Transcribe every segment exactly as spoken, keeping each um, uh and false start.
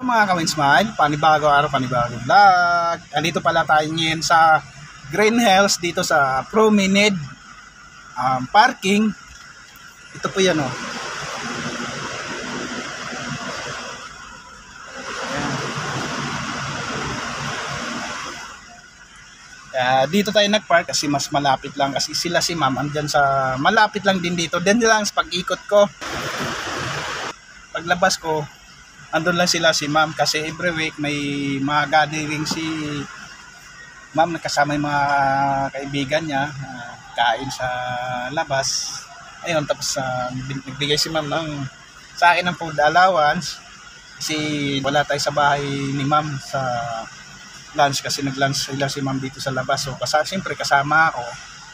Mga ka-Winsmile, panibago araw, panibago vlog. Andito pala tayo ngayon sa Green Hills dito sa Promenade um, parking. Ito po yan, oh. Uh, dito tayo nagpark kasi mas malapit lang, kasi sila si ma'am andyan sa malapit lang din dito. Then lang sa pag-ikot ko, paglabas ko, andun lang sila si ma'am kasi every week may mga gathering si ma'am, nakasama yung mga kaibigan niya, uh, kain sa labas. Ayun, tapos uh, nagbigay si ma'am ng sa akin ng food allowance kasi wala tayo sa bahay ni ma'am sa lunch kasi nag-lunch sila si ma'am dito sa labas. So kasi siyempre kasama ako.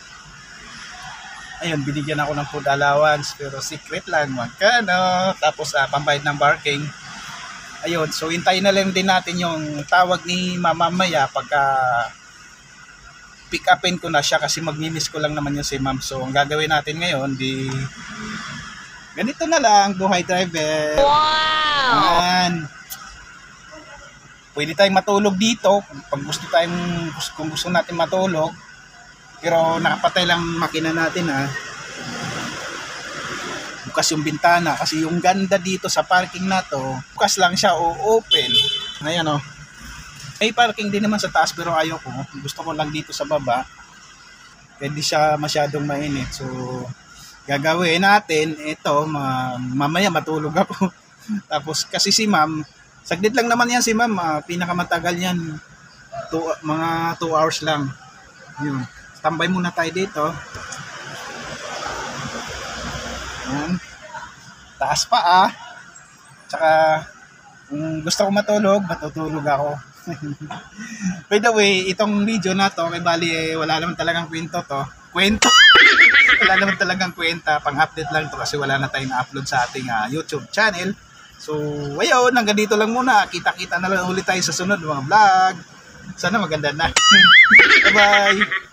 Ayun, binigyan ako ng food allowance pero secret lang, magkano. Tapos uh, pambayad ng parking. Ayun, so hintayin na lang din natin yung tawag ni mama maya pagka pick upin ko na siya kasi magmi-miss ko lang naman yun si ma'am. So ang gagawin natin ngayon, di ganito na lang, buhay driver. Wow! Ayan. Pwede tayong matulog dito pag gusto tayong, kung gusto natin matulog. Pero nakapatay lang makina natin, ha. Bukas yung bintana kasi yung ganda dito sa parking na to, bukas lang siya o open. Ayan, oh. May parking din naman sa taas pero ayoko. Gusto ko lang dito sa baba. Kaya di siya masyadong mainit. So gagawin natin ito, ma mamaya matulog ako. Tapos kasi si ma'am, saglit lang naman yan si ma'am, uh, pinakamatagal yan two, mga two hours lang. Yun. Tambay muna tayo dito. Yan. Taas pa, ah. Tsaka kung gusto ko matulog, matutulog ako. By the way, itong video na to, may bali eh, wala naman talagang kwento to. Kwento? Wala naman talagang kwenta. Pang-update lang to kasi wala na tayong na-upload sa ating uh, YouTube channel. So, ayun, hanggang dito lang muna. Kita-kita na lang ulit tayo sa sunod mga vlog. Sana maganda na. Bye-bye!